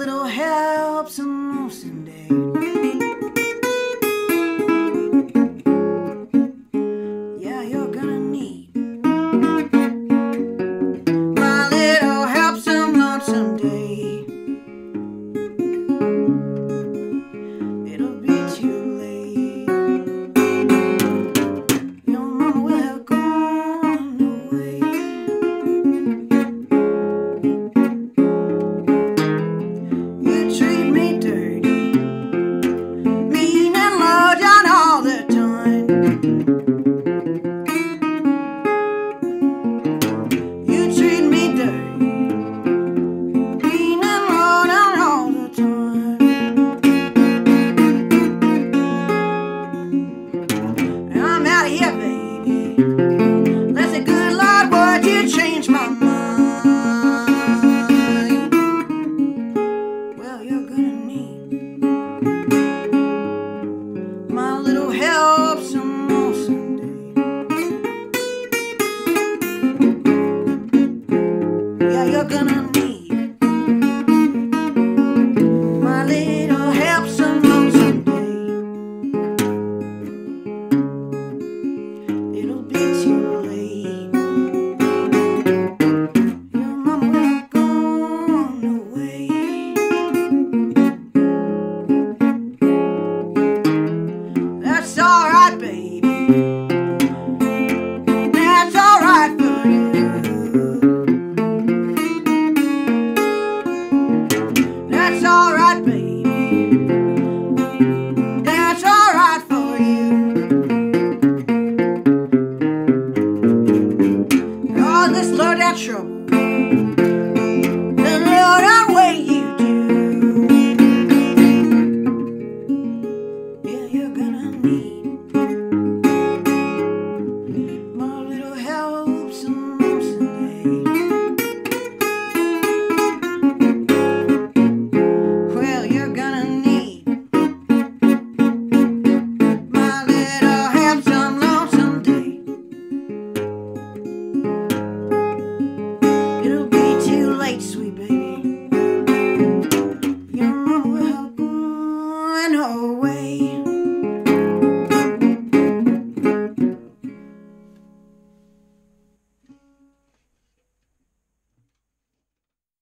little help's a lonesome day. Yeah, you're gonna need my little help some lonesome day. It'll be too late. Your mama will have gone away. You treat me dirty, mean and low down all the time. You treat me dirty, mean and low down all the time. And I'm out of here, baby. Let's say, good Lord, would you change my mind? Well, you're gonna need my little help some lonesome day. Yeah, you're gonna need my little help some lonesome day. It'll be too late. Your mama will have gone away. That's alright, baby. That's alright for you. That's alright, baby.